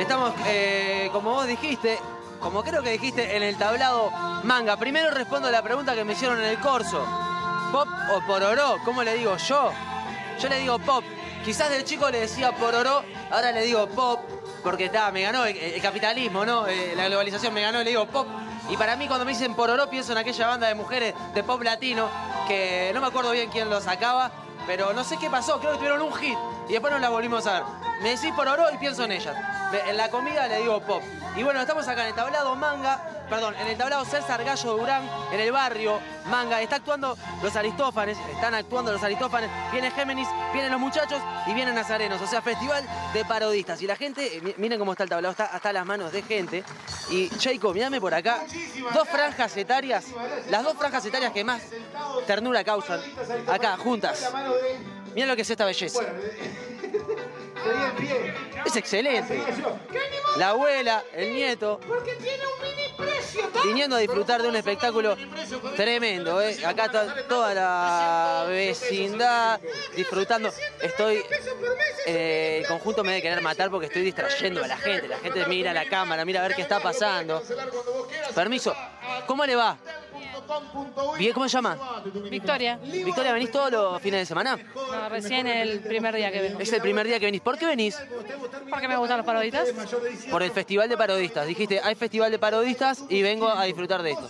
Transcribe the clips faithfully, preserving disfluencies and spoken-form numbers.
Estamos, eh, como vos dijiste, como creo que dijiste, en el tablado Manga. Primero respondo a la pregunta que me hicieron en el corso. ¿Pop o pororó? ¿Cómo le digo yo? Yo le digo pop. Quizás del chico le decía pororó, ahora le digo pop, porque está, me ganó el, el capitalismo, ¿no? Eh, la globalización me ganó y le digo pop. Y para mí cuando me dicen pororó pienso en aquella banda de mujeres de pop latino, que no me acuerdo bien quién lo sacaba, pero no sé qué pasó, creo que tuvieron un hit y después no la volvimos a ver. Me decís pororó y pienso en ellas. En la comida le digo pop. Y bueno, estamos acá en el tablado Manga, perdón, en el tablado César Gallo Durán, en el barrio Manga. Está actuando los Aristófanes, están actuando los Aristófanes, viene Géminis, vienen los muchachos y vienen Nazarenos. O sea, festival de parodistas. Y la gente, miren cómo está el tablado, está hasta las manos de gente. Y Cheiko, mírame por acá, dos franjas etarias, las dos franjas etarias que más ternura causan, acá, juntas. Mirá lo que es esta belleza. Es excelente. La abuela, el nieto, viniendo a disfrutar de un espectáculo tremendo, ¿eh? Acá está toda la vecindad disfrutando. Estoy, eh, el conjunto me debe querer matar porque estoy distrayendo a la gente. La gente mira la cámara, mira a ver qué está pasando. Permiso, ¿cómo le va? Bien, ¿cómo se llama? Victoria. Victoria, ¿venís todos los fines de semana? No, recién el primer día que vengo. Es el primer día que venís. ¿Por qué venís? Porque me gustan los parodistas. Por el festival de parodistas. Dijiste, hay festival de parodistas y vengo a disfrutar de esto.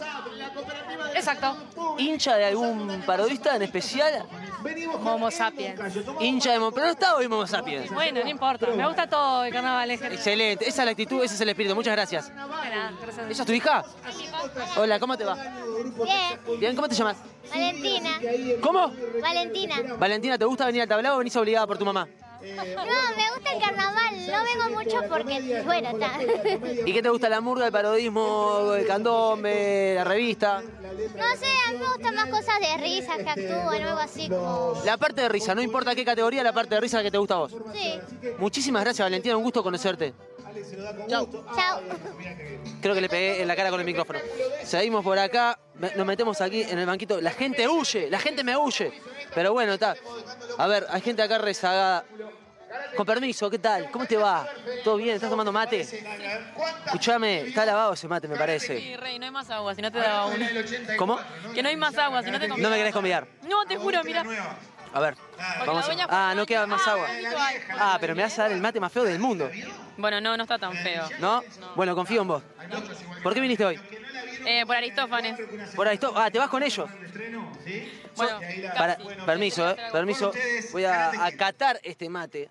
Exacto. ¿Hincha de algún parodista en especial? Momo Sapiens. ¿Hincha de Momo? ¿Pero no está hoy Momo Sapiens? Bueno, no importa. Me gusta todo el carnaval. Excelente. Esa es la actitud, ese es el espíritu. Muchas gracias. De nada, gracias. ¿Ella es tu hija? Hola, ¿cómo te va? Bien. Bien, ¿cómo te llamas? Valentina. ¿Cómo? Valentina. Valentina, ¿te gusta venir al tablado o venís obligada por tu mamá? No, me gusta el carnaval. No vengo mucho porque, bueno, está. ¿Y qué te gusta? ¿La murga, el parodismo, el candombe, la revista? No sé, a mí me gustan más cosas de risas que actúan o algo así como... La parte de risa, no importa qué categoría, la parte de risa que te gusta a vos. Sí. Muchísimas gracias, Valentina, un gusto conocerte. Chao. Chao. Creo que le pegué en la cara con el micrófono. Seguimos por acá, nos metemos aquí en el banquito. La gente huye, la gente me huye. Pero bueno, está. A ver, hay gente acá rezagada. Con permiso, ¿qué tal? ¿Cómo te va? ¿Todo bien? ¿Estás tomando mate? Escuchame, está lavado ese mate, me parece. Sí, Rey, no hay más agua, si no te daba uno. ¿Cómo? Que no hay más agua, si no te convido. No me querés convidar. No, te juro, mira. A ver, vamos a... Ah, no queda más agua. Ah, pero me vas a dar el mate más feo del mundo. Bueno, no, no está tan feo. ¿No? Bueno, confío en vos. ¿Por qué viniste hoy? Eh, por Aristófanes. Por ahí, ah, ¿te vas con ellos? Bueno, Para, casi. permiso, eh, permiso. Voy a acatar este mate.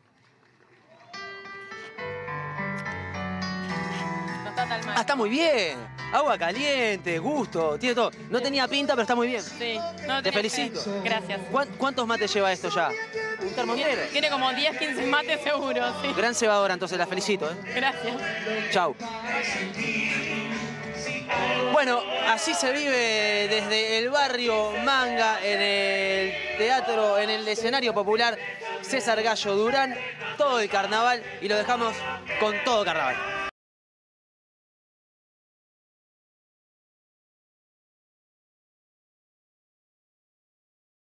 No está tan mal. Ah, está muy bien. Agua caliente, gusto, tiene todo. No tenía pinta, pero está muy bien. Sí. No, Te tenés felicito. que- Gracias. ¿Cuán- ¿Cuántos mates lleva esto ya? Un termonero. Tiene como diez, quince mates seguro, sí. Gran cebadora, entonces la felicito, ¿eh? Gracias. Chau. Bueno, así se vive desde el barrio Manga, en el teatro, en el escenario popular César Gallo Durán, todo el carnaval y lo dejamos con todo carnaval.